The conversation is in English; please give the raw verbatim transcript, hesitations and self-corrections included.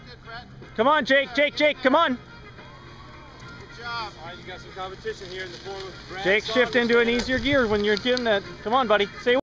Come on, Jake, Jake, Jake, come on. Good job. All right, you got some competition here in the form of Brad. Jake, shift into an easier gear when you're doing that. Come on, buddy. Say